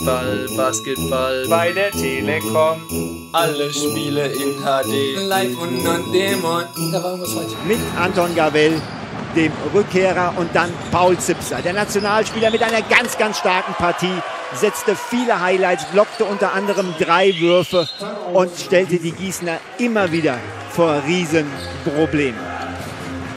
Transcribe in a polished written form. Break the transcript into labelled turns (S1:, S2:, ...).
S1: Basketball, Basketball
S2: bei der Telekom.
S1: Alle Spiele in HD,
S3: live und on demand. Da war irgendwas falsch.
S4: Mit Anton Gavell, dem Rückkehrer, und dann Paul Zipser, der Nationalspieler mit einer ganz, ganz starken Partie, setzte viele Highlights, blockte unter anderem 3 Würfe und stellte die Gießener immer wieder vor Riesenproblemen.